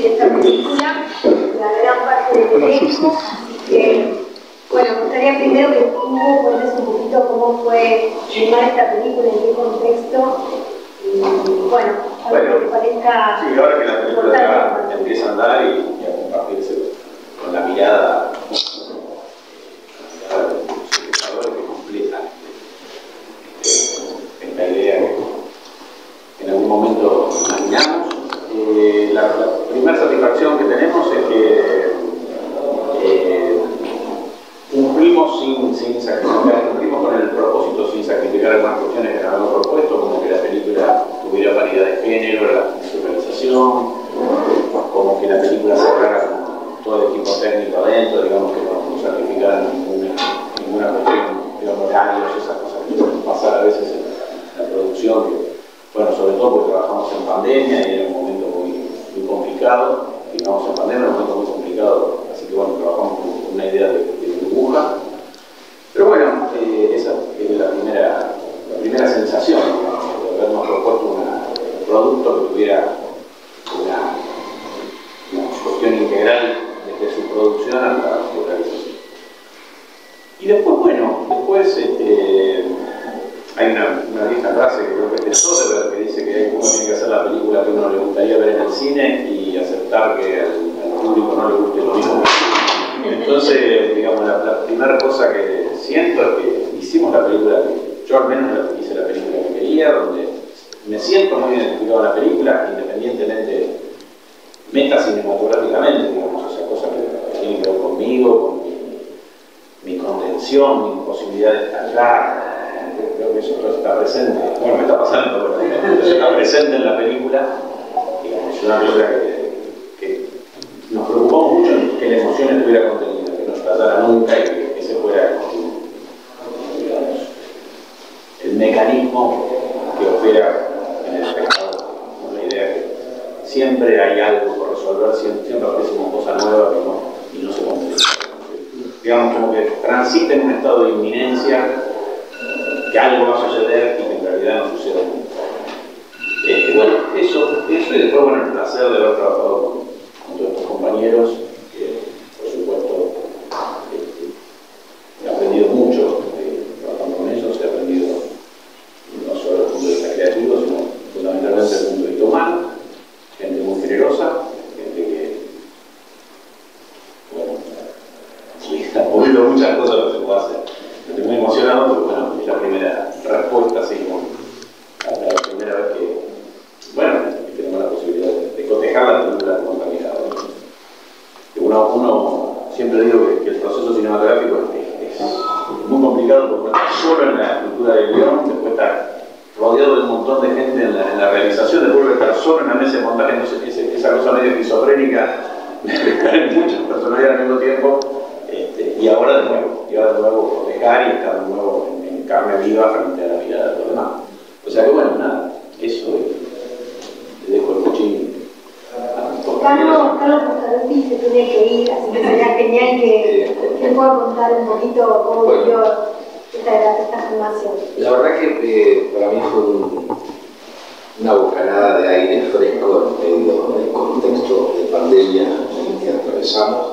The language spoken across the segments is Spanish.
de esta película, la gran parte del elenco. Así que, bueno, me gustaría primero que tú cuentes un poquito cómo fue filmar esta película, en qué contexto. Y bueno, algo que parezca. Sí, ahora que la película ya empieza a andar y a compartirse con la mirada del espectador que completa esta idea que en algún momento imaginamos. La primera satisfacción que tenemos es que cumplimos sin sacrificar, cumplimos con el propósito sin sacrificar algunas cuestiones que nos habíamos propuesto, como que la película tuviera paridad de género, la institucionalización, como que la película cerrara con todo el equipo técnico adentro, digamos que no sacrificaran ninguna cuestión, digamos, horarios, esas cosas que pueden pasar a veces en la producción, que, bueno, sobre todo porque trabajamos en pandemia y era un momento muy complicado, filmamos en pandemia, un momento muy complicado, así que bueno, trabajamos con una idea de burbuja. Pero bueno, esa es la primera sensación, ¿no? De habernos propuesto un producto que tuviera una cuestión integral desde su producción hasta su realización. Y después, bueno, hay una vieja frase que creo que es de Soderbergh que dice que uno tiene que hacer la película que uno le gustaría ver en el cine y aceptar que al público no le guste lo mismo. Entonces, digamos, la primera cosa que siento es que hicimos la película que yo al menos hice la película que quería, donde me siento muy identificado en la película, independientemente, meta cinematográficamente, digamos, o sea, cosas que tienen que ver conmigo, con mi contención, mi imposibilidad de estallar. Creo que eso todo está presente, bueno, me está pasando, pero eso está presente en la película, digamos, es una película que nos preocupamos mucho en que la emoción estuviera contenida, que no estallara nunca y que ese fuera, digamos, el mecanismo que opera en el espectador, con la idea que siempre hay algo por resolver, siempre aparece una cosa nueva y no se completa. Digamos, como que transita en un estado de inminencia, que algo va a suceder y que en realidad no sucede nunca. Bueno, eso y después, bueno, el placer de haber trabajado con todos estos compañeros, que por supuesto he aprendido mucho trabajando con ellos, he aprendido no solo desde el punto de vista creativo, sino fundamentalmente desde el punto de vista humano, gente muy generosa, gente que, bueno, ha podido muchas cosas que se puede hacer. Estoy muy emocionado porque, bueno, es la primera respuesta, así como la primera vez que, bueno, tenemos la posibilidad de cotejar la película con otra mirada. Uno siempre digo que el proceso cinematográfico es muy complicado porque está solo en la estructura del guión, después está rodeado de un montón de gente en la realización, después de estar solo en la mesa de montaje, entonces esa cosa medio esquizofrénica de estar en muchas personalidades al mismo tiempo, y ahora de nuevo cotejar y estar de nuevo en carne viva frente a la mirada de los demás. O sea que bueno, nada, eso le dejo el cochín. Carlos Costarotti se tiene que ir, así que sería genial que pueda contar un poquito cómo vivió esta filmación. La verdad que para mí fue una bocanada de aire fresco en medio del contexto de pandemia que atravesamos,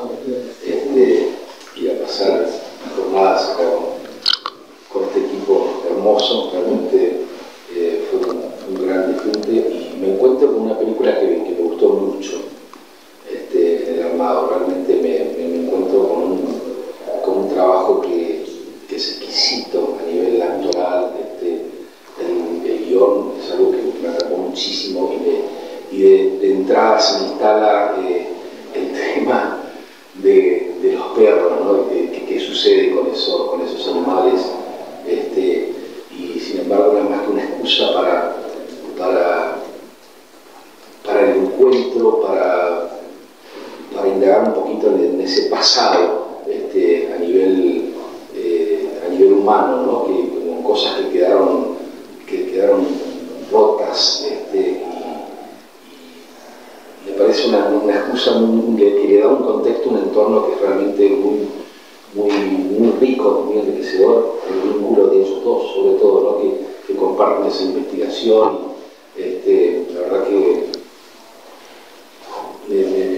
y a pasar jornadas acá con este equipo hermoso. Realmente fue un gran disfrute y me encuentro con una película que me gustó mucho en el armado. Realmente me encuentro con un trabajo que es exquisito a nivel actoral. El guión es algo que me atrapó muchísimo y de entrada se me instala el tema de los perros, ¿no? ¿Qué sucede con esos animales? Y sin embargo no es más que una excusa para el encuentro, para indagar un poquito en ese pasado a nivel humano, ¿no? Como cosas que quedaron rotas, y me parece una excusa que le da un contexto, un entorno que es realmente muy rico, muy enriquecedor, el vínculo de ellos dos, sobre todo, ¿no? que comparten esa investigación. La verdad que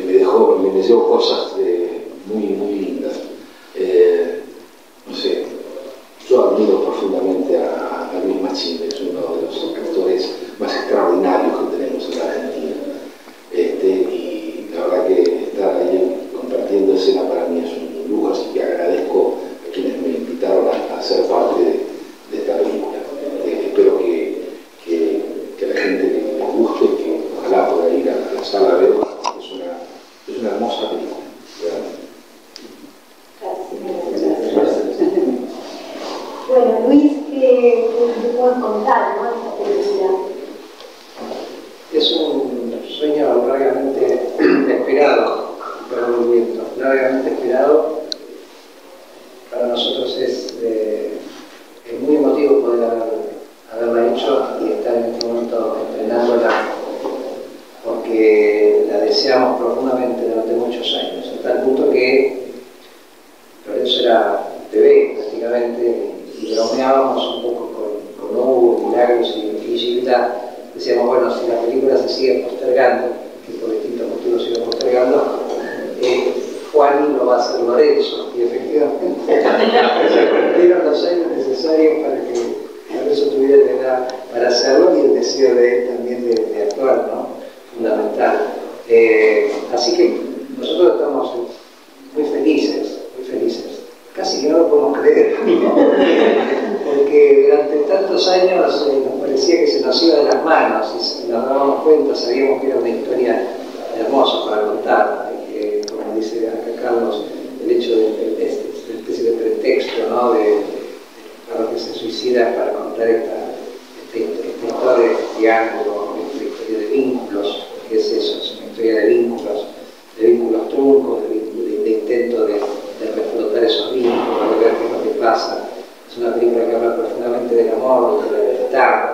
por Lorenzo, y efectivamente se cumplieron los años necesarios para que Lorenzo tuviera la edad para hacerlo y el deseo de él también de actuar, ¿no? Fundamental. Así que nosotros estamos muy felices, casi que no lo podemos creer, ¿no? Porque durante tantos años nos parecía que se nos iba de las manos y nos dábamos cuenta, sabíamos que era una historia hermosa para contar, que, como dice acá Carlos, el hecho de esta especie de pretexto, ¿no? de Carlos que se suicida para contar esta historia de triángulo, esta historia de vínculos, que es eso, es una historia de vínculos truncos, de intento de reflotar esos vínculos, de ver qué es lo que pasa. Es una película que habla profundamente del amor, de la libertad,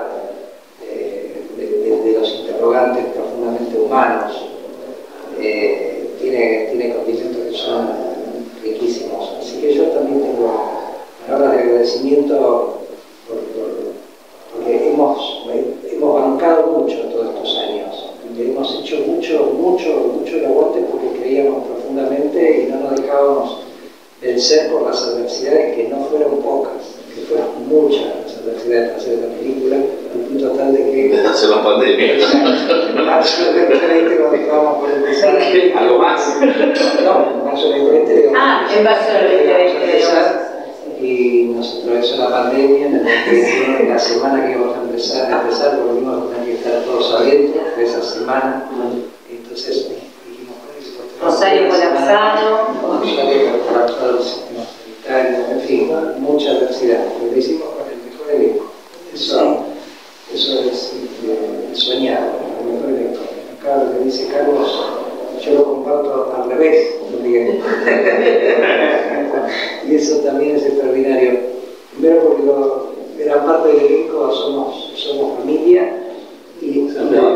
de los interrogantes profundamente humanos. Tiene condimentos que son riquísimos. Así que yo también tengo palabras de agradecimiento porque hemos bancado mucho todos estos años. Hemos hecho mucho el aguante porque creíamos profundamente y no nos dejábamos vencer por las adversidades, que no fueron pocas, que fueron muchas las adversidades para hacer esta película, al punto tal de que... Desde hace la pandemia. En marzo del 2020, cuando estábamos por empezar... ¿Algo más? No, en marzo del 2020... En marzo del 2020. Y nos atravesó la pandemia, en el 2021, en la semana que íbamos a empezar volvimos a tener que estar todos adentro, fue esa semana. Entonces dijimos, Rosario colapsado. Rosario colapsado, el sistema sanitario, en fin, mucha adversidad. Pero lo hicimos con el mejor elenco. Eso es soñar, el mejor elenco. Acá lo que dice Carlos, yo lo comparto al revés, Miguel. Y eso también es extraordinario. Primero porque gran parte del elenco somos familia, y la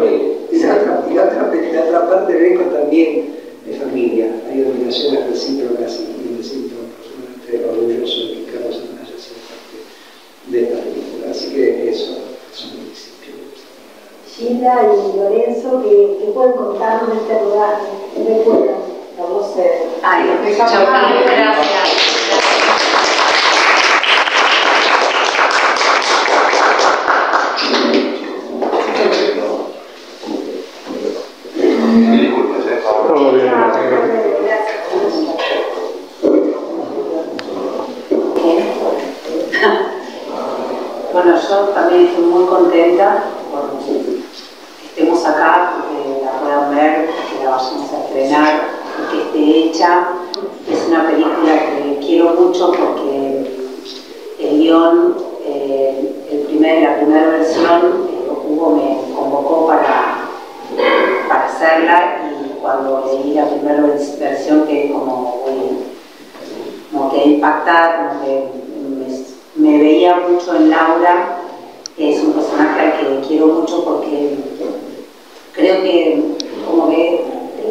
otra parte del elenco también es familia. Hay obligaciones recíprocas y me siento profundamente orgulloso de que Carlos Hernández haya sido parte de esta película. Así que eso es un principio. Gilda y Lorenzo, que pueden contarnos de este rodaje, ¿qué recuerdan? Vamos a ver. Gracias. Disculpas, Todo bien. Bueno, yo también estoy muy contenta por que estemos acá, que la puedan ver, que la vayamos a estrenar, que esté hecha. Es una película que quiero mucho porque el guión, la primera versión, Hugo me convocó para hacerla, y cuando leí la primera versión quedé como que impactada, como que me veía mucho en Laura, que es un personaje al que quiero mucho porque creo que como que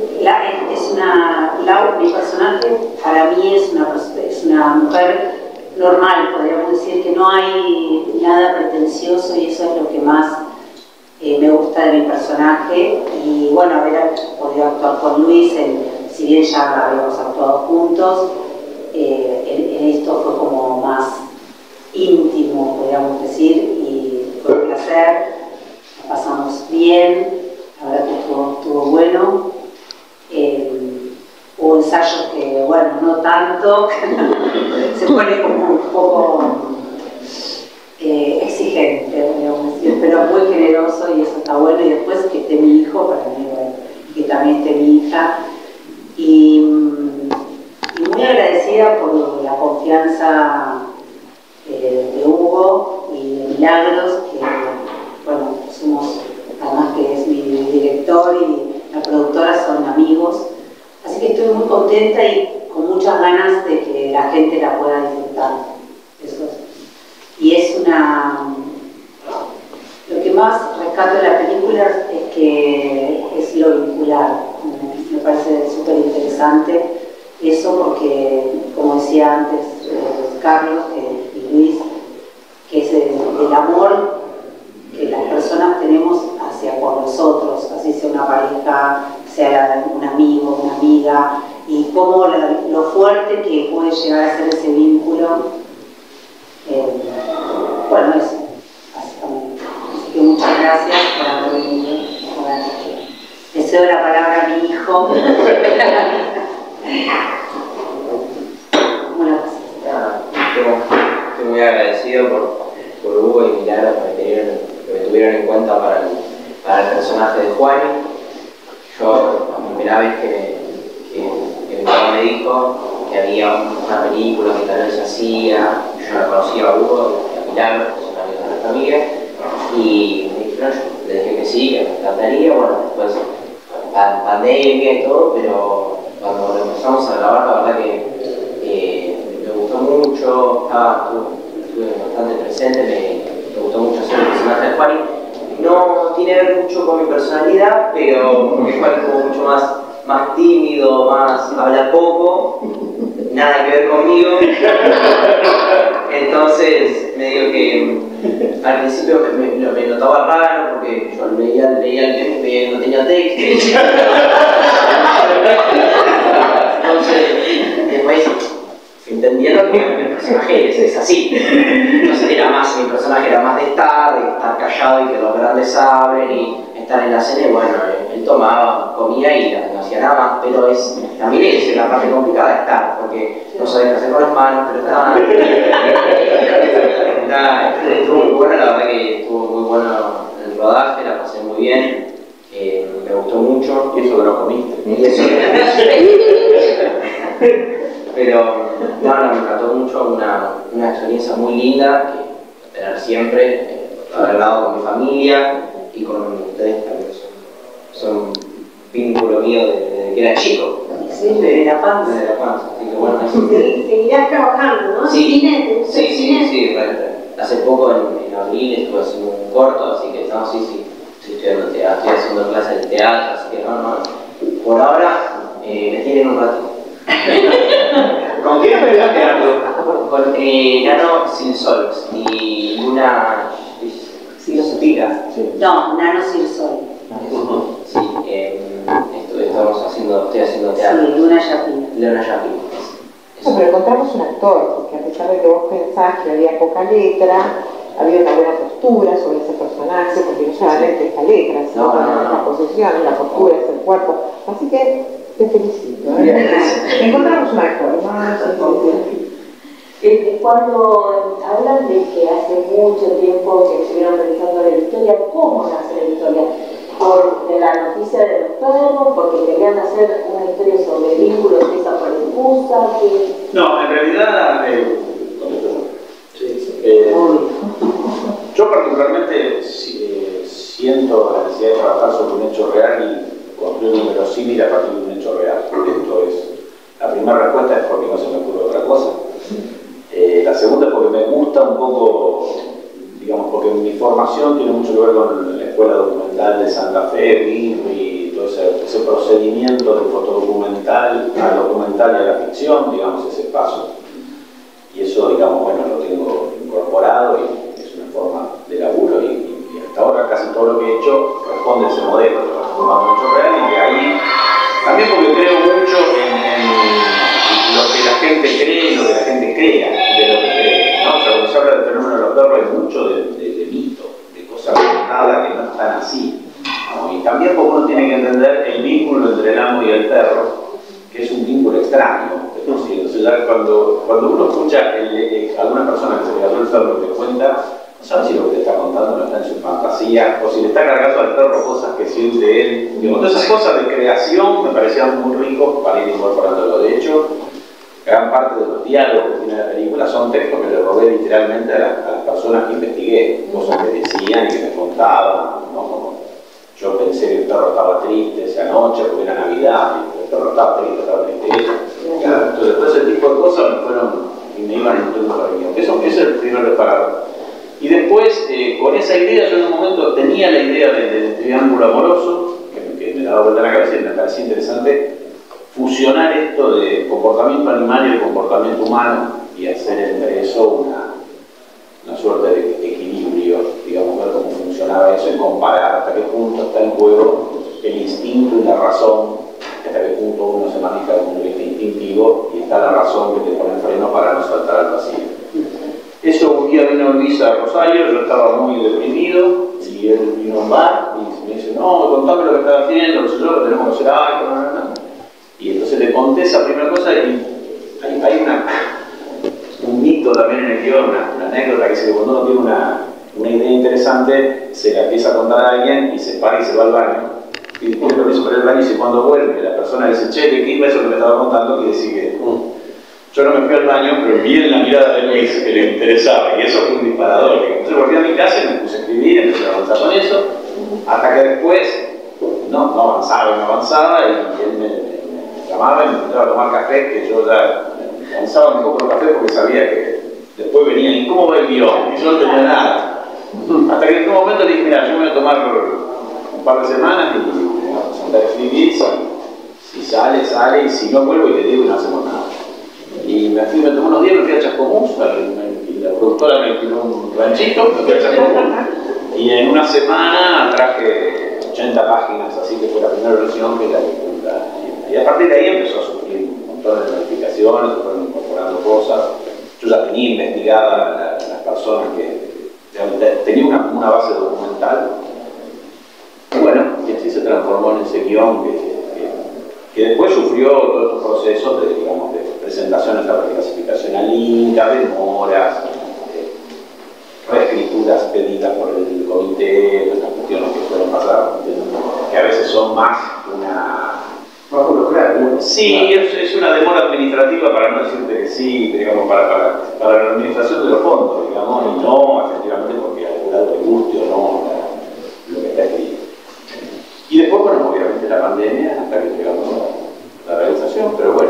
mi personaje para mí es una mujer normal, podríamos decir, que no hay nada pretencioso, y eso es lo que más me gusta de mi personaje. Y bueno, haber podido actuar con Luis, si bien ya habíamos actuado juntos, en esto fue como más íntimo, podríamos decir, y fue un placer, la pasamos bien, la verdad que estuvo bueno. Hubo ensayos que, bueno, no tanto, se pone como un poco exigente, podríamos decir, pero muy generoso, y eso está bueno. Y después que esté mi hijo, para mí, bueno, que también esté mi hija, y muy agradecida por la confianza de Hugo y de Milagros, que bueno, además que es mi director y la productora, son amigos. Así que estoy muy contenta y con muchas ganas de que la gente la pueda disfrutar. Lo que más rescato de la película es que es lo vincular. Me parece súper interesante eso, porque, como decía antes Carlos y Luis, que es el amor que las personas tenemos hacia por nosotros, así sea una pareja, sea un amigo, una amiga, y cómo lo fuerte que puede llegar a ser ese vínculo. Bueno, eso, básicamente. Así que muchas gracias por haber venido. Le cedo la palabra a mi hijo. ¿Cómo la pasaste? Estoy muy agradecido por Hugo y Milagros que me tuvieron en cuenta para el personaje de Juan. Yo, la primera vez que mi papá me dijo que había una película que tal vez se hacía, yo la conocía a Hugo y a Milagros, que son amigos de la familia, y me dijeron, yo le dije que sí, que me encantaría. Bueno, después pandemia y todo, pero cuando lo empezamos a grabar, la verdad que me gustó mucho, estuve bastante presente, me gustó mucho hacer el personaje de Juani. No tiene que ver mucho con mi personalidad, pero porque Juani es como mucho más tímido, habla poco, nada que ver conmigo. Entonces, me digo que al principio me notaba raro porque yo leía el meme y veía que no tenía texto. Entonces, después entendiendo que mi personaje es así. Entonces mi personaje era más de estar callado y que los grandes hablen y estar en la cena. Y bueno, él tomaba, comía y no hacía nada más, pero también es la parte complicada de estar, porque no sabes qué hacer con las manos, pero estuvo muy bueno, la verdad que estuvo muy bueno el rodaje, la pasé muy bien, me gustó mucho. Y eso que no comiste. Y eso pero no, me encantó mucho, una experiencia muy linda que tener siempre, haber hablado con mi familia y con ustedes también, son vínculo mío desde que era chico. Sí, desde la panza. Desde la panza, así que bueno, Seguirás trabajando, ¿no? Sí, ¿Cine? sí, hace poco en abril estuve haciendo un corto, así que no, sí, estoy estudiando teatro, estoy haciendo clases de teatro, así que no, por ahora me tienen un ratito. ¿Con quién me estás quedando? Con Nano Silsols y Luna Silsotira. No, Nano Silsol. Sí, estoy haciendo teatro. Sí, Luna Yapina. Luna Yapina. No, pero encontramos un actor, porque a pesar de que vos pensás que había poca letra, había una buena postura sobre ese personaje, porque no solamente es la letra, sino también es la posición, la postura, es el cuerpo. Así que te felicito. Encontramos un actor, Cuando hablan de que hace mucho tiempo que estuvieron realizando la historia, ¿cómo nace la historia? ¿Por la noticia de los perros? ¿Porque querían hacer una historia sobre vínculos de esa excusa? No, en realidad, yo particularmente siento la necesidad de trabajar sobre un hecho real y construir un verosímil a partir de un hecho real. Esto es, la primera respuesta es porque no se me ocurre otra cosa. La segunda es porque me gusta un poco, digamos, porque mi formación tiene mucho que ver con la Escuela Documental de Santa Fe, y todo ese procedimiento del fotodocumental al documental y a la ficción, digamos, ese paso. Y eso, digamos, bueno, lo tengo incorporado y es una forma de laburo y hasta ahora casi todo lo que he hecho responde a ese modelo, de transformar un hecho real, y de ahí, también porque creo mucho en lo que la gente cree, lo que la gente crea de lo que cree, ¿no? O sea, cuando se habla del fenómeno de los perros hay mucho de mito, de cosas contadas que no están así, ¿no? Y también porque uno tiene que entender el vínculo entre el amo y el perro, que es un vínculo extraño. Entonces ya cuando uno escucha alguna persona que se le cayó el perro que cuenta, no sabe si lo que te está contando no está en su fantasía, o si le está cargando al perro cosas que siente él. Todas esas cosas de creación me parecían muy ricos para ir incorporándolo. De hecho, gran parte de los diálogos que tiene la película son textos que le robé literalmente a las personas que investigué, cosas que decían y que me contaban, ¿no? Como yo pensé que el perro estaba triste esa noche porque era Navidad, y el perro estaba triste. Entonces todo ese tipo de cosas me iban nutriendo para mí. Eso es el primer disparador. Y después, con esa idea, yo en un momento tenía la idea del triángulo amoroso, que me daba vuelta a la cabeza y me parecía interesante fusionar esto de comportamiento animal y el comportamiento humano y hacer entre eso una suerte de equilibrio, digamos, ver cómo funcionaba eso y comparar hasta qué punto está en juego el instinto y la razón hasta qué punto uno se maneja desde un punto de vista instintivo y está la razón que te pone el freno para no saltar al vacío. Eso, un día vino Luis a Rosario, yo estaba muy deprimido y él vino a un bar y me dice, no, contame lo que estás haciendo, no sé yo, tenemos que hacer algo, no. Y entonces le conté esa primera cosa y hay un mito también en el guión, una anécdota que dice que cuando uno tiene una idea interesante, se la empieza a contar a alguien y se para y se va al baño. Y pide permiso para ir al baño y dice, cuando vuelve, la persona dice, che, ¿qué iba eso que me estaba contando? Y dice que yo no me fui al baño, pero vi en la mirada de Luis que le interesaba, y eso fue un disparador. Entonces volví a mi casa y me puse a escribir, empecé a avanzar con eso, hasta que después no avanzaba, y él me llamaba y me invitaba a tomar café, que yo ya avanzaba un poco el café porque sabía que después venía, ¿y cómo va el guión? Y yo no tenía nada. Hasta que en un momento le dije, mira, yo me voy a tomar un par de semanas y me voy a sentar a escribir, si sale, y si no vuelvo y te digo y no hacemos nada. Y me tomé unos días, me fui a Chascomús, y la productora me tiró un ranchito, me fui a Chascomús, y en una semana traje 80 páginas, así que fue la primera versión que la dificultad. Y a partir de ahí empezó a sufrir un montón de modificaciones, se fueron incorporando cosas. Yo ya tenía investigada las personas que tenía una base documental. Y bueno, y así se transformó en ese guión que después sufrió todos estos procesos de, digamos, de presentaciones a reclasificación al Inca, demoras, reescrituras pedidas por el comité, las cuestiones que fueron pasar, que a veces son más una... Sí, es una demora administrativa, para no decirte que sí, digamos, para la administración de los fondos, digamos, y no efectivamente porque al jurado le guste o no lo que está escrito. Y después, bueno, obviamente la pandemia, hasta que llegamos a la realización, pero bueno,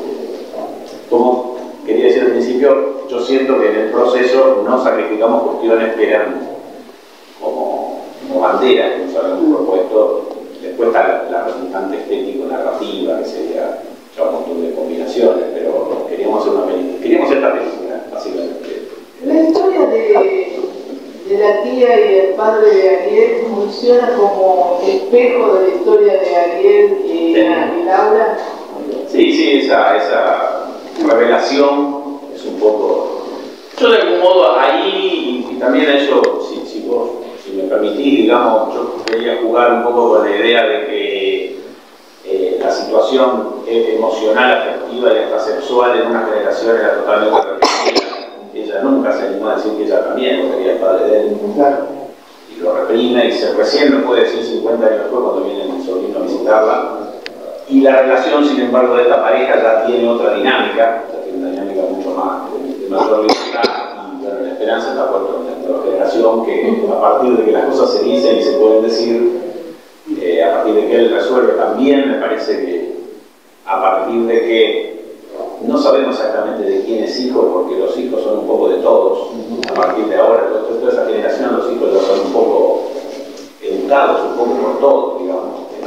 como quería decir al principio, yo siento que en el proceso no sacrificamos cuestiones que eran como banderas que nos habíamos propuesto. Después está la resultante estético-narrativa, que sería ya un montón de combinaciones, pero queríamos hacer esta película, básicamente. La historia de la tía y el padre de Ariel funciona como espejo de la historia de Ariel y Laura. Sí, esa revelación es un poco... Yo de algún modo ahí, y también eso, si me permitís, digamos, yo quería jugar un poco con la idea de que la situación emocional, afectiva y hasta sexual en una generación era totalmente reprimida. Ella nunca se animó a decir que ella también, porque era el padre de él. Y lo reprime y recién lo puede decir 50 años después cuando viene el sobrino a visitarla. Y la relación, sin embargo, de esta pareja ya tiene otra dinámica, una dinámica mucho más de mayor libertad. Bueno, la esperanza está puesta en la nueva generación que a partir de que las cosas se dicen y se pueden decir, a partir de que él resuelve también, me parece que a partir de que no sabemos exactamente de quién es hijo, porque los hijos son un poco de todos, a partir de ahora, toda esa generación, los hijos ya son un poco educados, un poco por todos, digamos.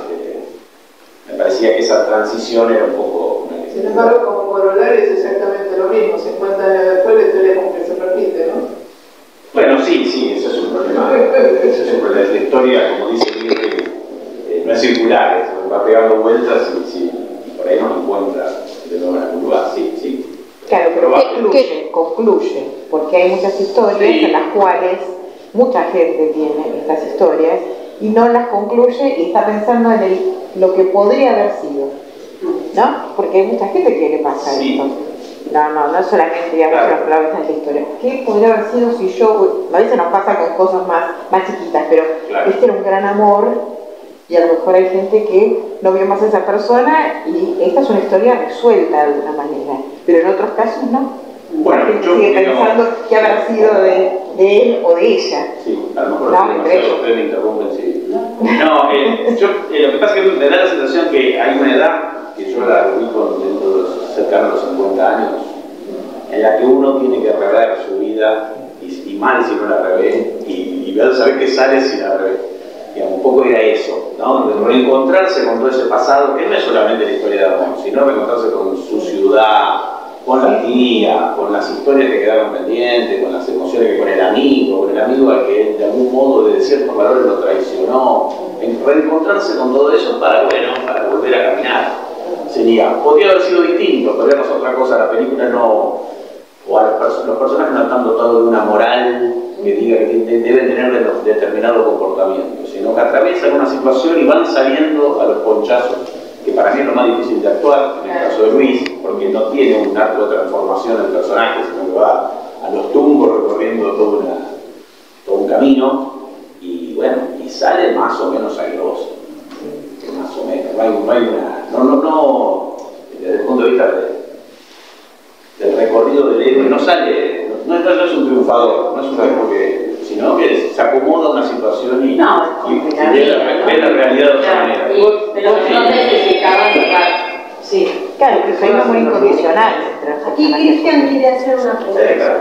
Me parecía que esa transición era un poco... Sin embargo, como corolario es exactamente lo mismo, 50 años después la historia como que se repite, ¿no? Bueno, sí, eso es un problema. La historia, como dice Miguel, no es circular, va pegando vueltas y por ahí no encuentra de nuevo en algún lugar, sí. Claro, pero ¿qué concluye? Porque hay muchas historias en las cuales mucha gente tiene estas historias y no las concluye y está pensando en lo que podría haber sido, ¿no? Porque hay mucha gente que le pasa esto. No solamente, digamos, las palabras en la historia. ¿Qué podría haber sido si yo, a veces nos pasa con cosas más chiquitas, pero este era un gran amor y a lo mejor hay gente que no vio más a esa persona y esta es una historia resuelta de alguna manera, pero en otros casos no. Bueno, yo sigue pensando que habrá sido de él o de ella. Sí, a lo mejor ustedes me interrumpen, sí. No, lo que pasa es que me da la sensación que hay una edad, que yo la ubico dentro de los cercanos a los 50 años, en la que uno tiene que rever su vida, y mal si no la revé, y ver saber qué sale si la revé. Digamos, un poco era eso, ¿no? De reencontrarse con todo ese pasado, que no es solamente la historia de amor, sino reencontrarse con su ciudad, con la tía, con las historias que quedaron pendientes, con las emociones que con el amigo al que de algún modo de ciertos valores lo traicionó, en reencontrarse con todo eso para volver a caminar. Podría haber sido distinto, podría ser otra cosa, la película no, o los personajes no están dotados de una moral que diga que deben tener determinado comportamiento, sino que atraviesan una situación y van saliendo a los ponchazos, que para mí es lo más difícil de actuar, en el caso de Luis, porque no tiene un arco de transformación del personaje, sino que va a los tumbos recorriendo todo un camino, y bueno, y sale más o menos airoso, más o menos, no hay una, desde el punto de vista del recorrido del héroe, no sale, no es un triunfador, no es un héroe sino que se acomoda a una situación y ve la realidad de otra manera. Pero no necesitaba cerrar. Sí, claro, que soy muy incondicional. Aquí Cristian quiere hacer una pregunta.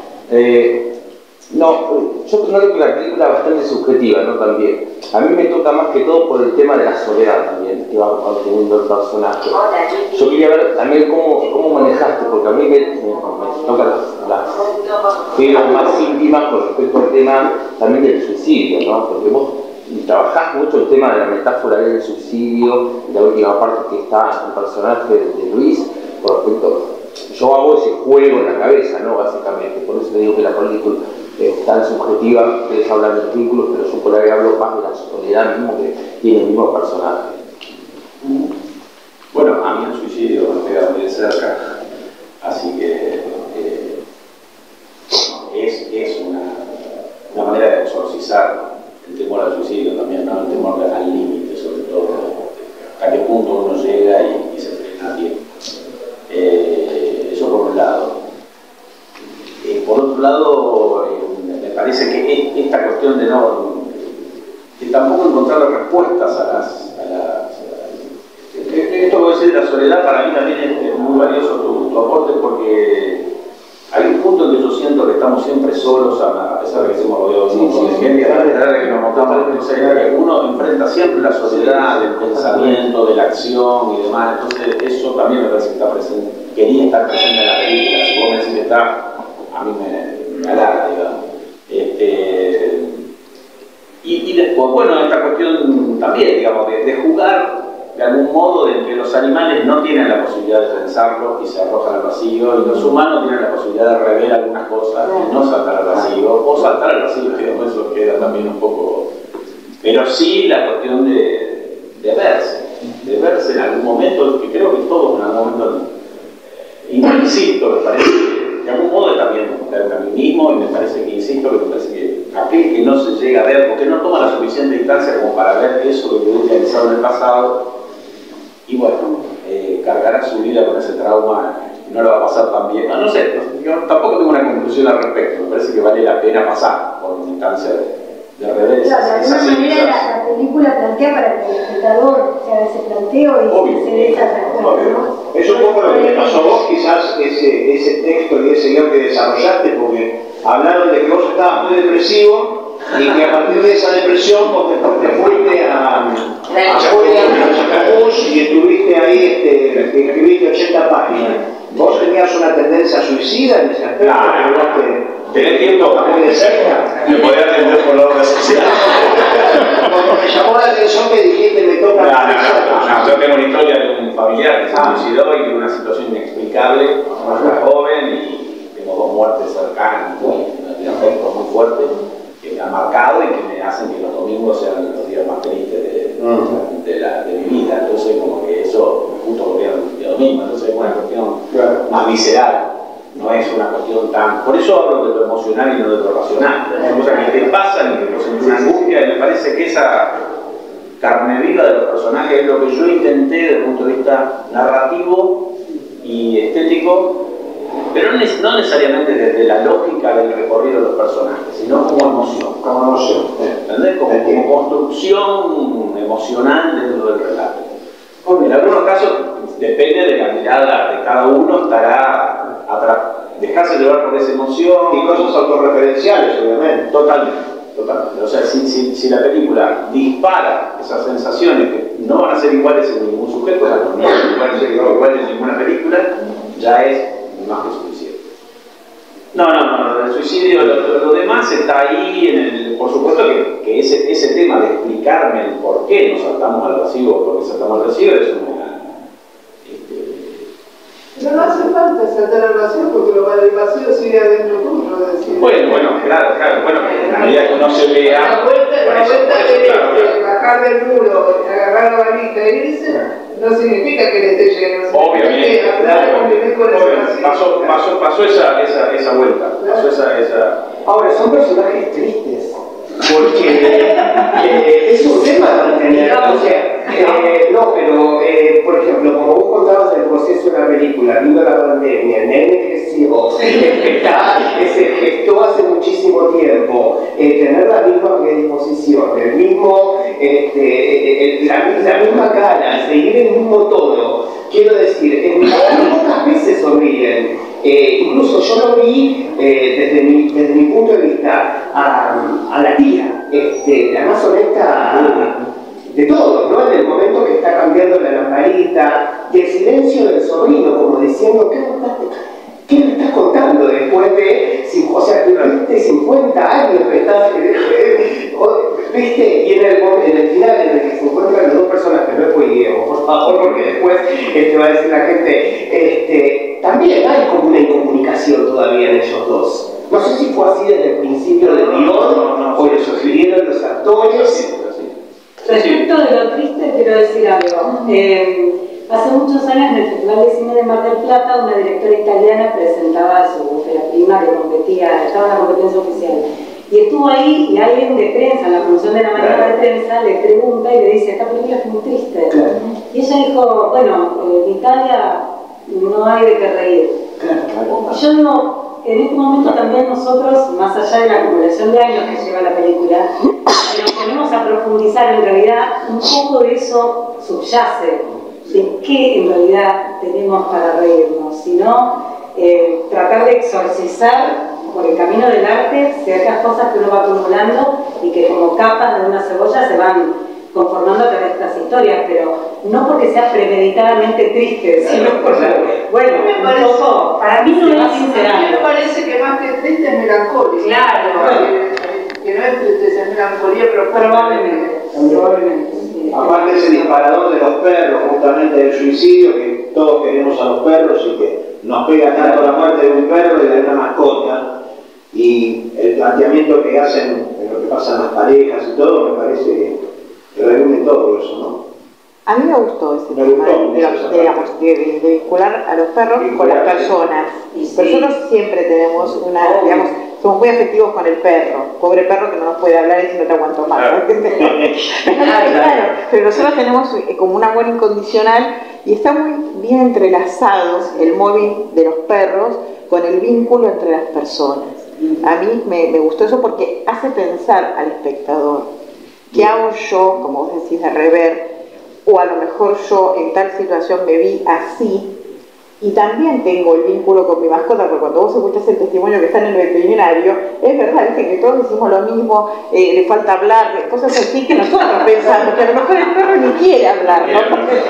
Yo creo que la película es bastante subjetiva, ¿no? También. A mí me toca más que todo por el tema de la soledad también, que va teniendo el personaje. Yo quería ver también cómo manejaste, porque a mí me toca las fibras más íntimas con respecto al tema también del suicidio, ¿no? Porque vos trabajás mucho el tema de la metáfora del suicidio, la última parte que está el personaje de Luis, por respecto. Yo hago ese juego en la cabeza, ¿no? Básicamente, por eso te digo que la película es tan subjetiva, ustedes hablan de los vínculos, pero yo por ahí hablo más de la soledad mismo que tiene el mismo personaje. Bueno, a mí el suicidio me pega muy de cerca, así que es una manera de exorcizar el temor al suicidio también, ¿no? El temor al límite, sobre todo, hasta qué punto uno llega y se frena a tiempo. Eso por un lado. Por otro lado, me parece que esta cuestión de tampoco encontrar respuestas a las esto puede ser la soledad, para mí también es muy valioso tu aporte, porque hay un punto en que yo siento que estamos siempre solos, a pesar de que hemos rodeado de un montón de gente, a pesar de que nos montamos en que uno enfrenta siempre la soledad del pensamiento, de la acción y demás. Entonces eso también me parece que está presente, quería estar presente en la película. Si vos me decís que está, a mí me alarga, digamos. Y después, bueno, esta cuestión también, digamos, de jugar de algún modo en que los animales no tienen la posibilidad de pensarlo y se arrojan al vacío, y los humanos tienen la posibilidad de rever algunas cosas y no saltar al vacío, o saltar al vacío, digamos, eso queda también un poco. Pero sí la cuestión de verse en algún momento, que creo que todos en algún momento, insisto, me parece que de algún modo también buscar a mí mismo, y me parece que, insisto, que me parece que aquel que no se llega a ver, porque no toma la suficiente distancia como para ver eso que quedó realizado en el pasado, y bueno, cargará su vida con ese trauma y no lo va a pasar tan bien. No sé, yo tampoco tengo una conclusión al respecto, me parece que vale la pena pasar por una instancia de revés. Claro, de alguna manera la película plantea para que el espectador se haga ese planteo y se dé esa respuesta, ¿no? Es un poco lo que te pasó a vos, quizás ese texto y ese guión que desarrollaste, porque hablaron de que vos estabas muy depresivo y que a partir de esa depresión vos te fuiste a escuela, a Chacabús, y estuviste ahí, escribiste 80 páginas. ¿Vos tenías una tendencia suicida en ese aspecto? ¿Tenés tiempo muy de cerca? Me podía atender por la obra social. Porque me llamó la atención que dijiste me toca. No, yo tengo una historia de un familiar que se suicidó y tiene una situación inexplicable, era joven, y tengo 2 muertes cercanas, de afecto muy fuerte, que me han marcado y que me hacen que los domingos sean los días más tristes de mi vida. Entonces, como que eso, justo porque era un día domingo, entonces es una cuestión más visceral. No es una cuestión tan... Por eso hablo de lo emocional y no de lo racional. Son cosas que te pasan y que te sientes una angustia, y me parece que esa carne viva de los personajes es lo que yo intenté desde el punto de vista narrativo y estético, pero no necesariamente desde la lógica del recorrido de los personajes, sino como emoción. Como emoción. ¿Entendés? Como construcción emocional dentro del relato. En algunos casos, depende de la mirada de cada uno, estará dejarse llevar por esa emoción. Y cosas autorreferenciales, obviamente. Totalmente. O sea, si la película dispara esas sensaciones que no van a ser iguales en ningún sujeto, no van a ser iguales en ninguna película, ya es más que suficiente. No, el suicidio, lo demás está ahí, por supuesto que ese tema de explicarme el por qué nos saltamos al vacío, por qué saltamos al vacío, es una... Pero no hace falta saltar al vacío porque el vacío sigue adentro tuyo. Bueno, claro, a medida que uno se vea... La vuelta de bajar del muro, agarrar la valija e irse, no significa que le esté lleno. Obviamente, pasó esa vuelta, pasó esa... Ahora, son personajes tristes, porque es un tema mantener, o sea, no, pero, por ejemplo, como vos contabas el proceso de la película, viendo la pandemia, el nene creció, se gestó hace muchísimo tiempo, tener la misma predisposición, el mismo, la misma cara, seguir el mismo tono, quiero decir, pocas veces sonríen. Incluso yo lo vi desde mi punto de vista a la tía, la más honesta de todos, ¿no? En el momento que está cambiando la lamparita, y el silencio del sobrino, como diciendo, ¿qué me estás contando después de, o sea, 50 años que estás, viste? Y en el final en el que se encuentran las dos personas, que no es spoileo, por favor, porque después va a decir la gente, también hay como una incomunicación todavía en ellos dos. No sé si fue así desde el principio del guión, o lo sugirieron los actores. Respecto de lo triste, quiero decir algo. Hace muchos años en el Festival de Cine de Mar del Plata, una directora italiana presentaba a su prima que competía, estaba en la competencia oficial. Y estuvo ahí y alguien de prensa, en la función de la mañana de prensa, le pregunta y le dice, esta película es muy triste. Y ella dijo, bueno, en Italia no hay de qué reír. Yo digo, en este momento también nosotros, más allá de la acumulación de años que lleva la película, nos ponemos a profundizar, en realidad un poco de eso subyace, de qué en realidad tenemos para reírnos, sino tratar de exorcizar por el camino del arte ciertas cosas que uno va acumulando y que como capas de una cebolla se van conformando a través de estas historias, pero no porque sea premeditadamente triste, sino porque, bueno, para mí no es sinceramente. A mí me parece que más que triste es melancólico. Claro. Que no es tristeza, es melancolía, pero probablemente. Aparte ese disparador de los perros, justamente del suicidio, que todos queremos a los perros y que nos pega tanto la muerte de un perro y de una mascota, y el planteamiento que hacen de lo que pasa en las parejas y todo, me parece que reúne todo eso, ¿no? A mí me gustó ese tema de vincular a los perros con las personas. Nosotros siempre tenemos somos muy afectivos con el perro. Pobre perro que no nos puede hablar y si no te aguanto más. Claro, pero nosotros tenemos como un amor incondicional y está muy bien entrelazado el móvil de los perros con el vínculo entre las personas. A mí me gustó eso porque hace pensar al espectador. ¿Qué hago yo, como vos decís, de rever? O a lo mejor yo en tal situación me vi así, y también tengo el vínculo con mi mascota, porque cuando vos escuchás el testimonio que está en el veterinario, es verdad, ¿viste? Que todos decimos lo mismo, le falta hablar, cosas así que nosotros pensamos, que a lo mejor el perro ni quiere hablar, ¿no?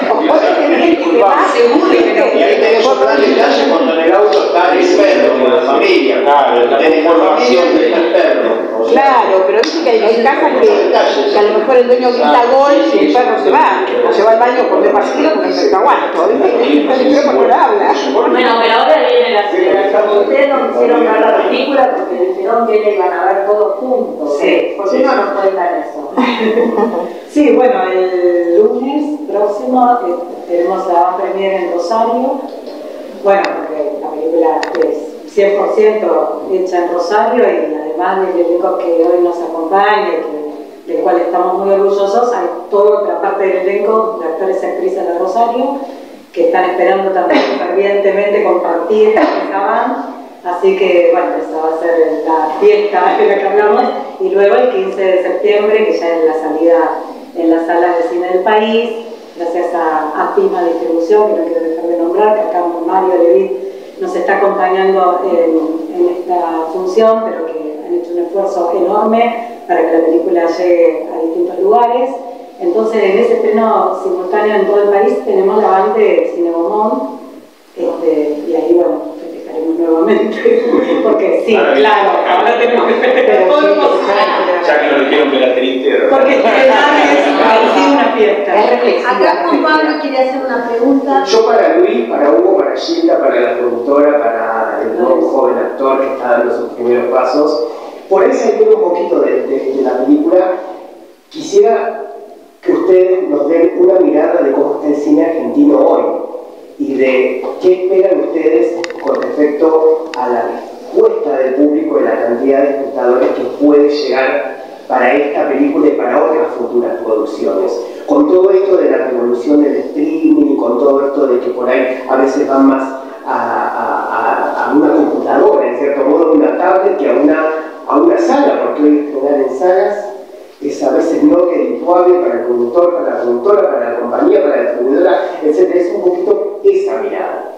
Y ahí tenés otro detalle cuando en el auto está el perro con la familia, tenés información del perro. Claro, pero viste que hay casas que a lo mejor el dueño grita gol y el perro se va, o se va al baño con el partido porque no está aguanto, ¿viste? Pero no habla. Bueno, pero ahora viene la celebración. Ustedes no quisieron ver la película porque dijeron que le iban a ver todos juntos. Sí. ¿Por qué no nos cuentan eso? Sí, bueno, el lunes próximo tenemos la premiere en Rosario. Bueno, porque la película es 100% hecha en Rosario y además del elenco que hoy nos acompaña, del cual estamos muy orgullosos, hay toda otra parte del elenco de actores y actrices de Rosario que están esperando también fervientemente compartir esta van. Así que, bueno, esa va a ser la fiesta de la que hablamos. Y luego el 15 de septiembre, que ya es la salida en las salas de cine del país, gracias a Pima Distribución, que no quiero dejar de nombrar, que acá Mario Levit nos está acompañando en esta función, pero que han hecho un esfuerzo enorme para que la película llegue a distintos lugares. Entonces, en ese estreno simultáneo en todo el país tenemos la van de Cine Beaumont, y ahí, bueno, nuevamente, porque sí, claro, ahora tenemos que festejar todo emocionado. Ya que no le quiero pegar triste. Porque estrenar es una fiesta. Es reflexiva. Acá Juan Pablo quiere hacer una pregunta. Yo para Luis, para Hugo, para Gilda, para la productora, para el nuevo joven actor que está dando sus primeros pasos, por ahí saliendo un poquito de la película, quisiera que ustedes nos den una mirada de cómo está el cine argentino hoy y de qué esperan ustedes con respecto a la respuesta del público y la cantidad de espectadores que puede llegar para esta película y para otras futuras producciones. Con todo esto de la revolución del streaming y con todo esto de que por ahí a veces van más a una computadora, en cierto modo, una tablet que a una sala, porque hoy estrenar en salas es a veces no redituable para el productor, para la productora, para la compañía, para la distribuidora, etc. Es un poquito esa mirada.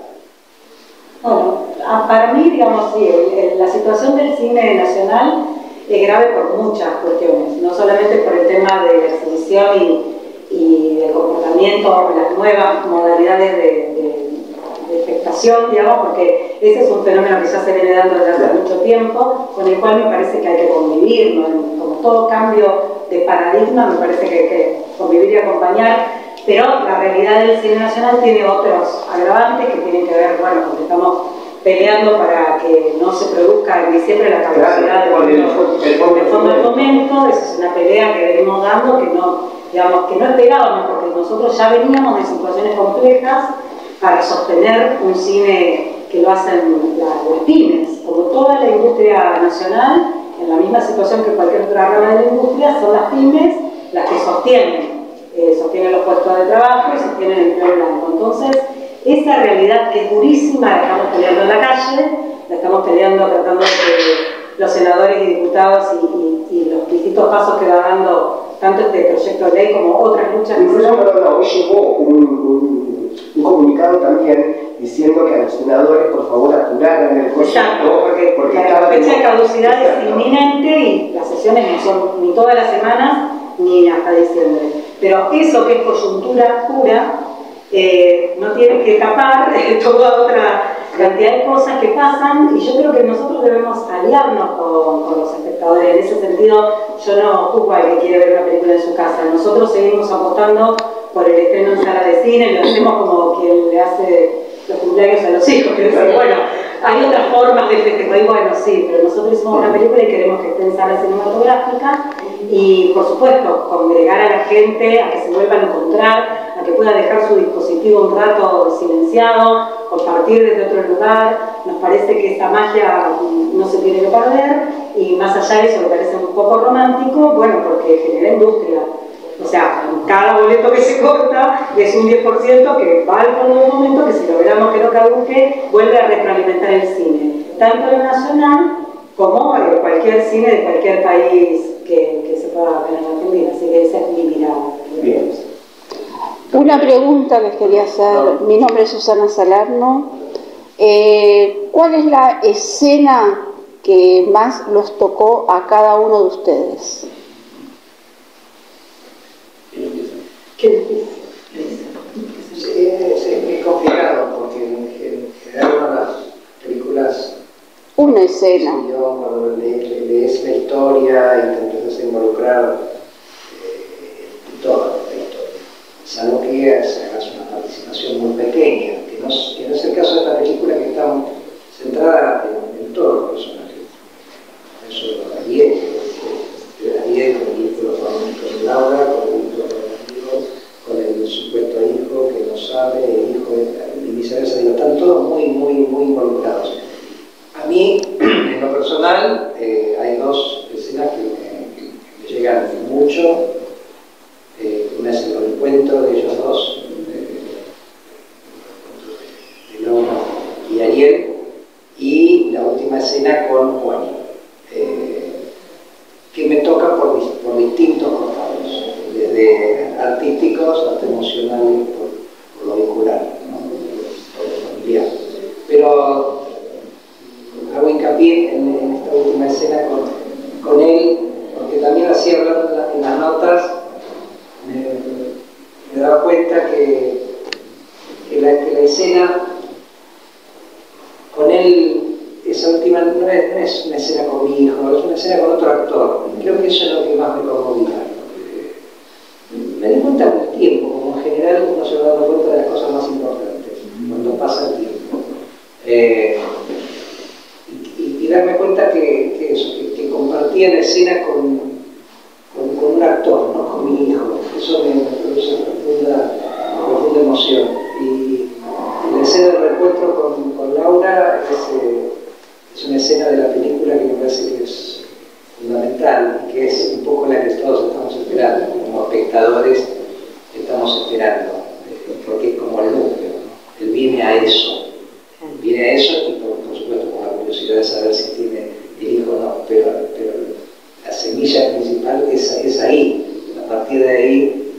Bueno, para mí, digamos, sí, la situación del cine nacional es grave por muchas cuestiones, no solamente por el tema de la exhibición y del comportamiento, las nuevas modalidades de expectación, digamos, porque ese es un fenómeno que ya se viene dando desde hace mucho tiempo, con el cual me parece que hay que convivir, ¿no? Como todo cambio de paradigma, me parece que hay que convivir y acompañar, pero la realidad del cine nacional tiene otros agravantes que tienen que ver, bueno, porque estamos peleando para que no se produzca en diciembre la capacidad del fondo de fomento. Esa es una pelea que venimos dando, que no, digamos, que no esperábamos, porque nosotros ya veníamos de situaciones complejas para sostener un cine que lo hacen las pymes, como toda la industria nacional, en la misma situación que cualquier otra rama de la industria, son las pymes las que sostienen los puestos de trabajo y sostienen el empleo blanco. Entonces, esa realidad que es durísima, la estamos peleando en la calle, la estamos peleando tratando de que los senadores y diputados y los distintos pasos que va dando tanto este proyecto de ley como otras luchas. Hoy llegó un comunicado también diciendo que a los senadores por favor apuraran el proyecto. Exacto, porque la fecha de caducidad es inminente y las sesiones no son ni todas las semanas ni hasta diciembre. Pero eso que es coyuntura pura no tiene que tapar toda otra cantidad de cosas que pasan, y yo creo que nosotros debemos aliarnos con los espectadores. En ese sentido, yo no juzgo al que quiere ver una película en su casa. Nosotros seguimos apostando por el estreno en sala de cine, lo hacemos como quien le hace los cumpleaños a los hijos, que dice, bueno, hay otras formas de festejar, y bueno, sí, pero nosotros hicimos una película y queremos que esté en sala cinematográfica, y por supuesto, congregar a la gente a que se vuelva a encontrar, a que pueda dejar su dispositivo un rato silenciado, compartir desde otro lugar. Nos parece que esa magia no se tiene que perder, y más allá de eso me parece un poco romántico, bueno, porque genera industria. O sea, cada boleto que se corta es un 10% que va al fondo de momento, que si logramos que no caduque, vuelve a retroalimentar el cine, tanto el nacional como cualquier cine de cualquier país que se pueda ver en Argentina. Así que esa es mi mirada. Bien. Una pregunta les quería hacer. Mi nombre es Susana Salerno. ¿Cuál es la escena que más los tocó a cada uno de ustedes? Qué difícil. Sí, es muy complicado porque en general las películas... Una escena. Cuando lees la historia y te empiezas a involucrar en toda la historia, salvo que hagas una participación muy pequeña, que no es el caso de esta película, que está centrada en todos los personajes. Eso es Ariel, con el vínculo con Laura, con el vínculo con el amigo, con el supuesto hijo que no sabe, el hijo y viceversa. Están todos muy involucrados. A mí, en lo personal, hay dos escenas que me llegan mucho. Una es el encuentro de ellos dos, de Laura y Ariel, y la última escena con Juan, que me toca por distintos costados, desde artísticos hasta emocionales, por lo vincular, ¿no? Por lo familiar. Pero hago hincapié en esta última escena con él, porque también así hablando en las notas, me he dado cuenta que la escena con él esa última no es una escena con mi hijo, es una escena con otro actor. Creo que eso es lo que más me conmovía. Me di cuenta con el tiempo, como en general uno se va dando cuenta de las cosas más importantes, cuando pasa el tiempo. Y darme cuenta que compartía la escena con un actor, no con mi hijo. Eso me produce profunda emoción. Y la escena del reencuentro con Laura es una escena de la película que me parece que es fundamental y que es un poco la que todos estamos esperando, como espectadores estamos esperando, porque es como el núcleo, ¿no? Él viene a eso y por supuesto con la curiosidad de saber si tiene el hijo o no, pero la semilla principal es ahí. A partir de ahí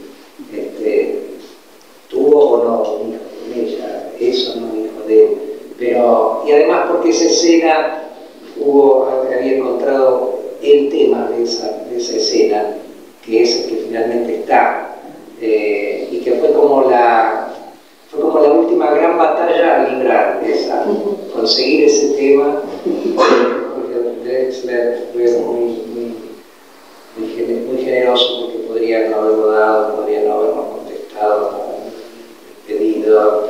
tuvo o no un hijo con ella, eso no un hijo de él, pero y además porque esa escena había encontrado el tema de esa escena, que es el que finalmente está, y que fue como la última gran batalla a librar, conseguir ese tema. Drexler fue muy generoso porque podría no haberlo dado, podría no habernos contestado, pedido,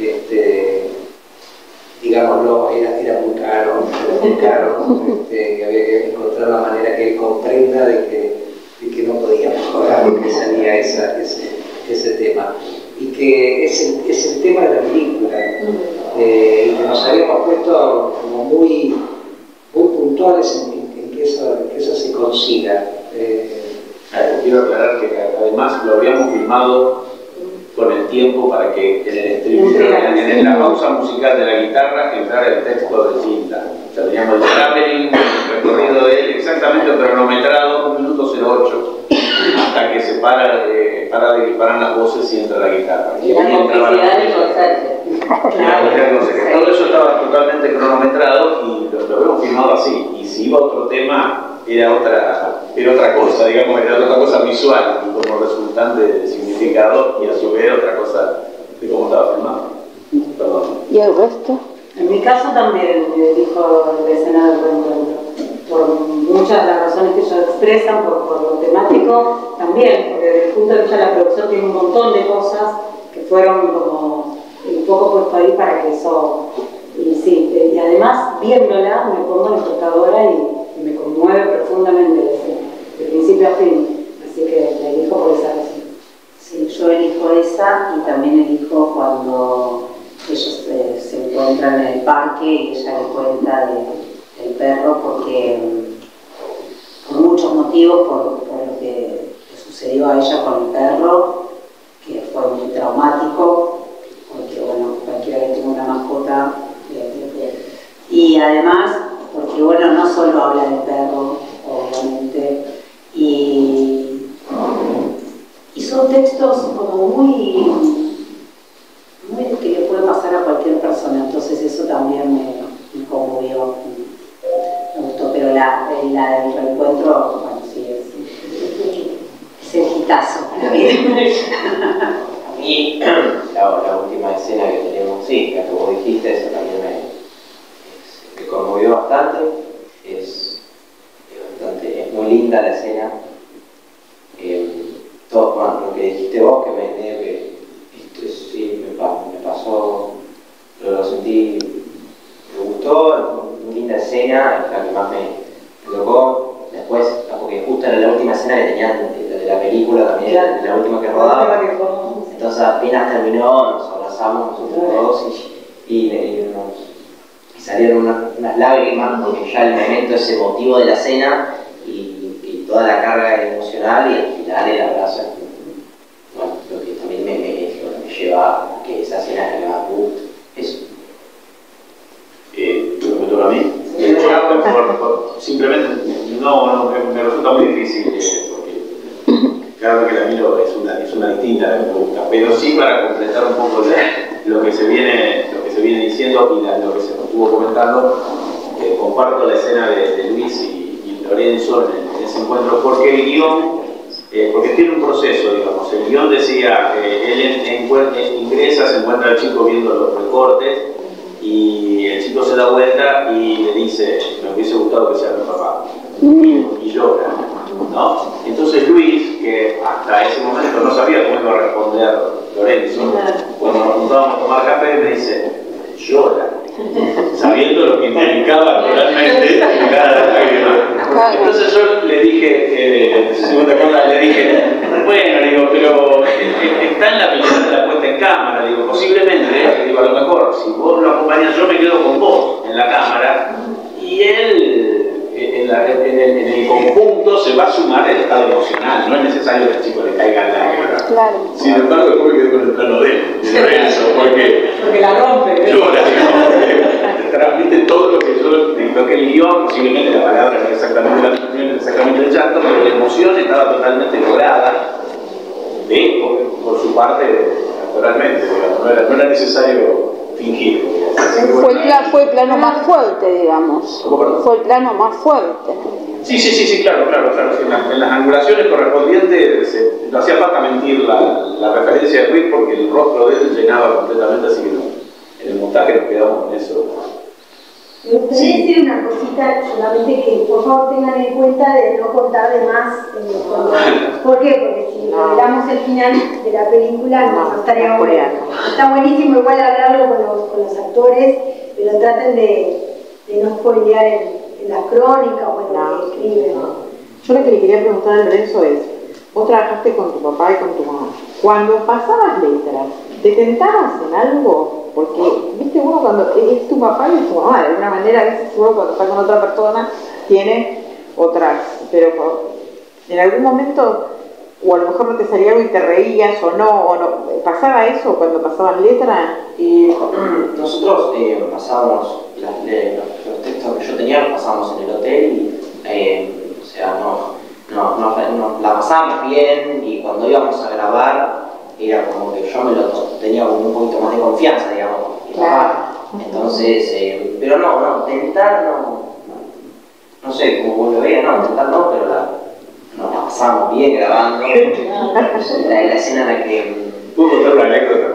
digámoslo, era muy caro, que había que encontrar la manera que él comprenda de que no podía mejorar, que salía ese tema. Y que es el tema de la película, y que nos habíamos puesto como muy puntuales en que eso se consiga. Quiero aclarar que además lo habíamos filmado con el tiempo para que en el estribillo, en la pausa musical de la guitarra, entrara el texto de cinta. O sea, teníamos el traveling, el recorrido de él, exactamente cronometrado, 1 minuto 08, hasta que se paran las voces y entra la guitarra. Y la complicidad de todo eso estaba totalmente cronometrado y lo habíamos filmado así. Y si iba a otro tema, era otra cosa, digamos, era otra cosa visual y como resultante de significado, y a su vez otra cosa de cómo estaba filmado. Perdón. ¿Y el resto? En mi caso también me dijo la escena del reencuentro, por muchas de las razones que ellos expresan, por lo temático también, porque desde el punto de vista de la producción tiene un montón de cosas que fueron como un poco puesto ahí para que eso, y sí, y además viéndola me pongo en espectadora y me conmueve profundamente la escena, de principio a fin, así que la elijo por esa razón. Sí, yo elijo esa y también elijo cuando ellos se encuentran en el parque y ella le cuenta del perro, porque por muchos motivos, por lo que sucedió a ella con el perro, que fue muy traumático, porque bueno, cualquiera que tenga una mascota, y además porque bueno, no solo habla del perro, obviamente, y son textos como muy que le puede pasar a cualquier persona, entonces eso también me conmovió, me gustó, pero la del reencuentro, bueno, sí, es el hitazo para la vida. A mí, la última escena que tenemos, sí, la que vos dijiste, eso también me conmovió bastante, es muy linda la escena. Todo, bueno, lo que dijiste vos, que medio que sí, me pasó, lo sentí, me gustó, muy linda escena, la que más me tocó. Después, porque justo en la última escena que tenían de la película también, claro, la última que rodaba, entonces apenas terminó, nos abrazamos nosotros todos y salieron unas lágrimas, porque ya el momento es emotivo de la cena y toda la carga emocional, y al final el abrazo, bueno, lo que también me lleva a que esa escena es la que más me gusta. Eso. ¿Me toca a mí? Simplemente me resulta muy difícil, porque cada vez que la miro es una distinta la que me gusta, pero sí para completar un poco lo que se viene diciendo y lo que se estuvo comentando, comparto la escena de Luis y Lorenzo en ese encuentro, porque el guión, porque tiene un proceso, digamos. El guión decía, él ingresa, se encuentra el chico viendo los recortes, y el chico se da vuelta y le dice, me hubiese gustado que sea mi papá, y llora, ¿no? Entonces Luis, que hasta ese momento no sabía cómo iba a responder Lorenzo, cuando nos juntábamos a tomar café me dice, llora, sabiendo lo que implicaba naturalmente cada lágrima. Entonces yo le dije, si vos te acuerdas, le dije, bueno, le digo, pero está en la película de la puesta en cámara, digo, posiblemente, digo, a lo mejor, si vos lo acompañás, yo me quedo con vos en la cámara, y él, en el conjunto, se va a sumar el estado emocional, no es necesario que el chico le caiga la lágrima. Claro. Sin embargo, después me quedé con el plano de él, de Lorenzo, porque la rompe, llora, transmite todo lo que yo, lo que el guión, posiblemente la palabra no es exactamente la misma, no es exactamente el llanto, pero la emoción estaba totalmente lograda, por su parte, naturalmente, digamos, no era necesario fingir. Fue el plano más fuerte, digamos. Fue el plano más fuerte. Sí, claro. En las angulaciones correspondientes no hacía falta mentir la referencia de Luis porque el rostro de él llenaba completamente, así que en el montaje nos quedamos con eso. Me gustaría decir una cosita, solamente que por favor tengan en cuenta de no contar de más. ¿Por qué? Porque si revelamos el final de la película no estaría bueno. Está buenísimo igual hablarlo con los actores, pero traten de no spoilear en las crónicas o en lo que escriben. Yo lo que le quería preguntar a Lorenzo es, vos trabajaste con tu papá y con tu mamá. Cuando pasabas letras, ¿te tentabas en algo? Porque, viste, uno cuando es tu papá y es tu mamá, de alguna manera a veces uno cuando está con otra persona tiene otras, pero en algún momento, o a lo mejor no te salía algo y te reías o no, ¿pasaba eso cuando pasaban letras? Y nosotros pasábamos los textos que yo tenía, los pasábamos en el hotel y, o sea, la pasábamos bien y cuando íbamos a grabar era como que yo tenía un poquito más de confianza, digamos, con mi papá. Entonces, pero tentar no sé cómo vos lo veas, tentar no, pero la pasamos bien grabando. La escena en la que... ¿Puedo contar una anécdota?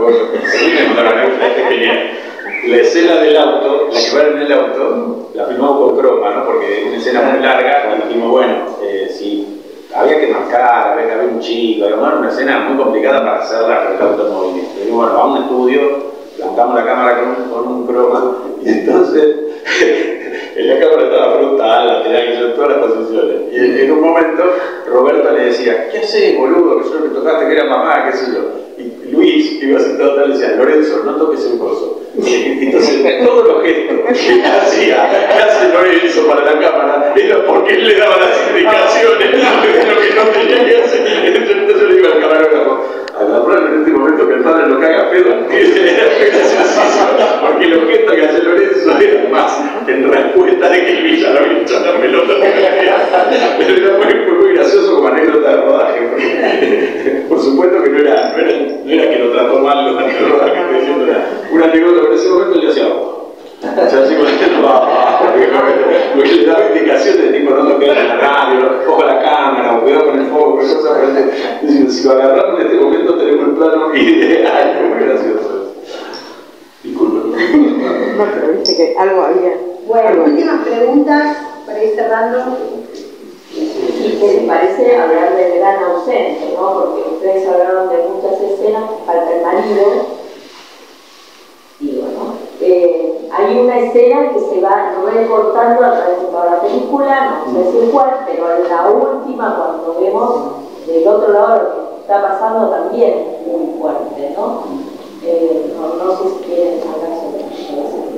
La escena del auto, la que va en el auto, la filmamos con croma, ¿no? Porque es una escena muy larga y dijimos, bueno, si había que marcar, había que haber un chico, además era una escena muy complicada para hacerla con el auto en movimiento. Y dijimos, bueno, vamos a un estudio, plantamos la cámara con un croma y entonces en la cámara estaba frontal, lateral, en todas las posiciones. Y en un momento Roberto le decía, ¿qué haces, boludo? Que yo me tocaste, que era mamá, qué sé yo. Y Luis, que iba sentado atrás, le decía, Lorenzo, no toques el coso. Entonces, todos los gestos que hace Lorenzo para la cámara era porque él le daba las indicaciones de lo que no tenía que hacer. Entonces yo le digo al camarógrafo, agarrarlo en este momento que el padre lo caga pedo, era graciosísimo, porque los gestos que hace Lorenzo eran más en respuesta de que Luis ya lo había hecho la pelota que pero era muy gracioso como anécdota de rodaje, porque, por supuesto que no era que lo trató mal durante el rodaje, estoy diciendo una anécdota, pero en ese momento le decía, o sea, así porque le daba indicaciones de tipo, no toques la radio, ojo la cámara, o cuidado con el fuego, cosas así. Si lo agarramos en este momento tenemos el plano ideal, muy gracioso. Disculpen. No, pero viste que algo había. Bueno, últimas preguntas para ir cerrando. ¿Qué les parece hablar del gran ausente, ¿no? Porque ustedes hablaron de muchas escenas, falta el marido. Digo, ¿no? Hay una escena que se va recortando a través de toda la película, no sé si cuál, pero en la última, cuando vemos del otro lado lo que está pasando, también es muy fuerte, ¿no? No sé si quieren hablar sobre eso.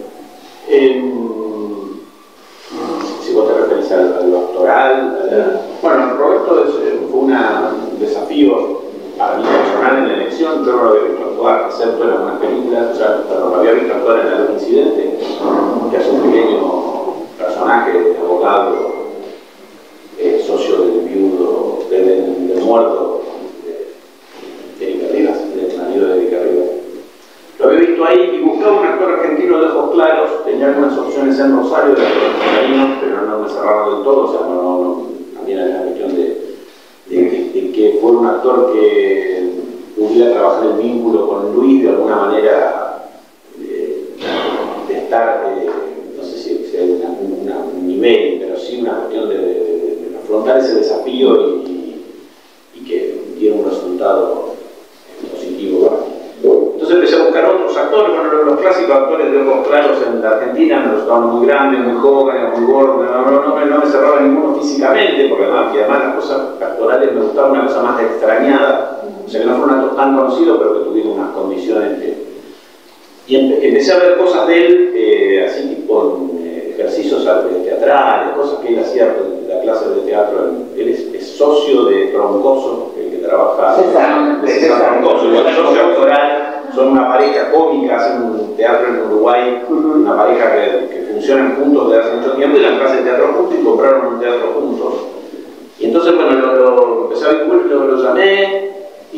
Si vos te referís al doctoral, bueno, Roberto fue un desafío para mí personal en la elección. Yo no lo había visto actuar, excepto en algunas películas, pero lo había visto actuar en algún incidente, que hace un pequeño personaje de abogado, socio del viudo, del muerto, de Erika Rivas, del marido de Erika Rivas. Lo había visto ahí y buscaba un actor argentino de ojos claros. Tenía algunas opciones en Rosario de actores rosarinos, pero no me cerraron del todo, o sea, también era la cuestión de que fuera un actor que pudiera trabajar el vínculo con Luis de alguna manera cuestión de afrontar ese desafío y que diera un resultado positivo. Entonces empecé a buscar otros actores, bueno, los clásicos actores de ojos claros en la Argentina me gustaban muy grandes, muy jóvenes, muy gordos, no me cerraba ninguno físicamente, porque además las cosas actorales me gustaban una cosa más extrañada, o sea que no fueron actores tan conocidos, pero que tuvieron unas condiciones y empecé a ver cosas de él, así tipo ejercicios teatrales, cosas que él hacía en la clase de teatro. Él es socio de Troncoso, el que trabaja de César Troncoso, y el socio actoral. Son una pareja cómica, hacen un teatro en Uruguay, una pareja que funcionan juntos desde hace mucho tiempo, y dan clase de teatro juntos y compraron un teatro juntos. Y entonces, bueno, lo empecé a vincular, lo llamé,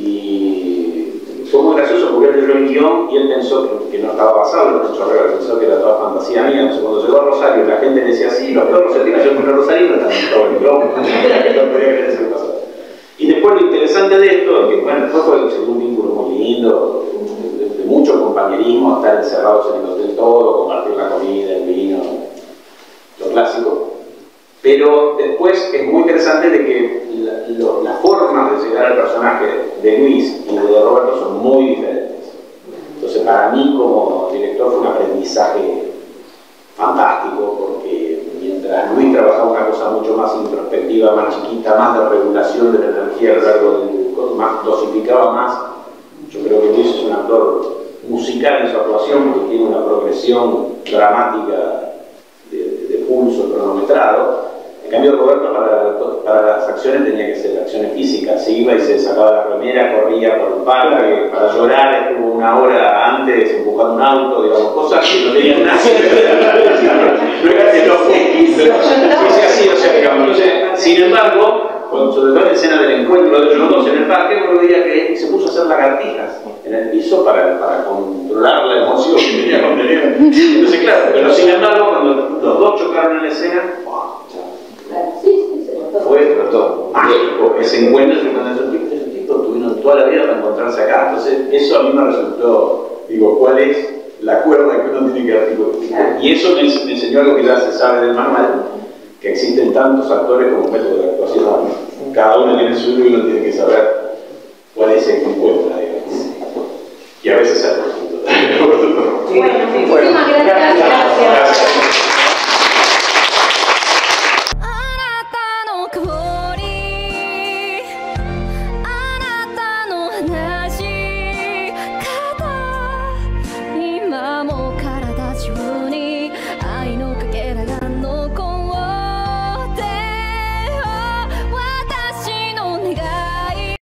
y fue muy gracioso porque él leyó el guión y él pensó que no estaba basado en los hechos reales, pensó que era toda fantasía mía. Entonces, cuando llegó a Rosario, la gente le decía, sí, los perros se tiran, yo con Rosario, no todo el globo, no podía creer ese pasado. Y después lo interesante de esto, que bueno, después fue un vínculo muy lindo, de mucho compañerismo, estar encerrados en el hotel todo, compartir la comida, el vino, lo clásico. Pero después es muy interesante de que las formas de llegar al personaje de Luis y de Roberto son muy diferentes. Entonces para mí como director fue un aprendizaje fantástico, porque mientras Luis trabajaba una cosa mucho más introspectiva, más chiquita, más de regulación de la energía a lo largo del más dosificaba más. Yo creo que Luis es un actor musical en su actuación porque tiene una progresión dramática de pulso cronometrado. En cambio, Roberto para las acciones tenía que ser acciones físicas. Se iba y se sacaba la remera, corría por el parque, para llorar estuvo una hora antes empujando un auto, digamos, cosas que no tenían nada que ver. No era que no fuese así, o sea, digamos, sin embargo, sobre todo en la escena del encuentro de ellos dos en el parque, uno veía que se puso a hacer lagartijas en el piso para controlar la emoción que tenía contener. Entonces, claro, pero sin embargo, cuando los dos chocaron en la escena, fue mágico ese encuentro. Esos tipos tuvieron toda la vida para encontrarse acá. Entonces, eso a mí me resultó, digo, ¿cuál es la cuerda que uno tiene que articular? Y eso me enseñó algo que ya se sabe del manual, que existen tantos actores como métodos de actuación. Cada uno tiene su libro y uno tiene que saber cuál es el que encuentra, digamos. Y a veces es el Bueno, muchísimas gracias.